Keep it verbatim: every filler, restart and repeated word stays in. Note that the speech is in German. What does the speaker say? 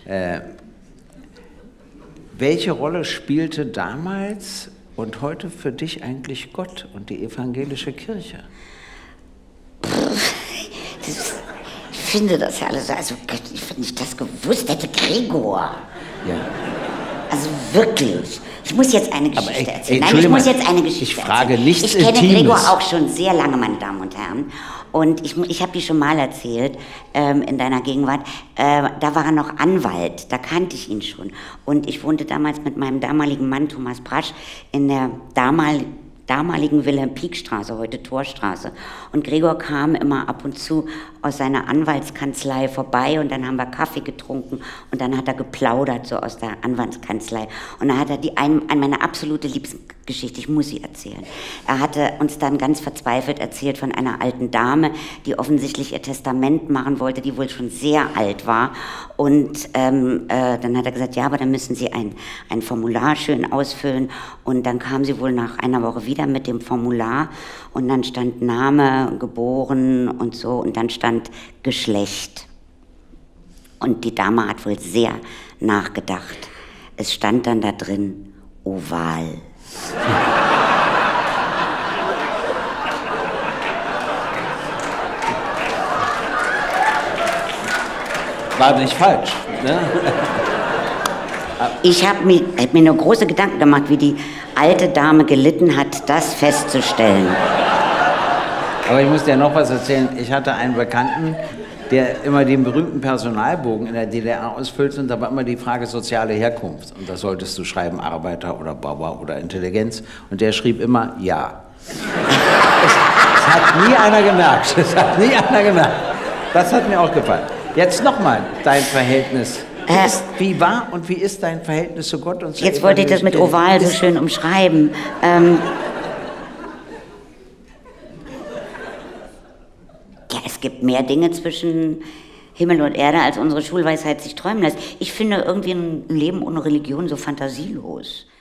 Äh, welche Rolle spielte damals und heute für dich eigentlich Gott und die evangelische Kirche? Das, ich finde das ja alles, also wenn ich das gewusst hätte, Gregor. Ja. Also wirklich. Ich muss jetzt eine Geschichte Aber, ey, erzählen. Nein, ich muss jetzt eine Geschichte ich frage erzählen. nichts Ich kenne Intimes. Gregor auch schon sehr lange, meine Damen und Herren. Und ich, ich habe die schon mal erzählt, ähm, in deiner Gegenwart. Äh, da war er noch Anwalt, da kannte ich ihn schon. Und ich wohnte damals mit meinem damaligen Mann Thomas Brasch in der damaligen damaligen Wilhelm-Pieck-Straße, heute Torstraße. Und Gregor kam immer ab und zu aus seiner Anwaltskanzlei vorbei und dann haben wir Kaffee getrunken und dann hat er geplaudert, so aus der Anwaltskanzlei. Und dann hat er die, ein, ein, meine absolute Liebesgeschichte, ich muss sie erzählen. Er hatte uns dann ganz verzweifelt erzählt von einer alten Dame, die offensichtlich ihr Testament machen wollte, die wohl schon sehr alt war. Und ähm, äh, dann hat er gesagt, ja, aber dann müssen Sie ein, ein Formular schön ausfüllen. Und dann kam sie wohl nach einer Woche wieder mit dem Formular und dann stand Name, geboren und so und dann stand Geschlecht. Und die Dame hat wohl sehr nachgedacht. Es stand dann da drin Oval. War nicht falsch, ne? Ich habe mir, hab mir nur große Gedanken gemacht, wie die alte Dame gelitten hat, das festzustellen. Aber ich muss dir noch was erzählen. Ich hatte einen Bekannten, der immer den berühmten Personalbogen in der D D R ausfüllte und da war immer die Frage soziale Herkunft. Und da solltest du schreiben Arbeiter oder Bauer oder Intelligenz. Und der schrieb immer ja. Es, es hat nie einer gemerkt. Es hat nie einer gemerkt. Das hat mir auch gefallen. Jetzt nochmal dein Verhältnis. Wie, ist, wie war und wie ist dein Verhältnis zu Gott und zu Jetzt wollte ich das mit Oval so schön umschreiben. Ähm, ja, es gibt mehr Dinge zwischen Himmel und Erde, als unsere Schulweisheit sich träumen lässt. Ich finde irgendwie ein Leben ohne Religion so fantasielos.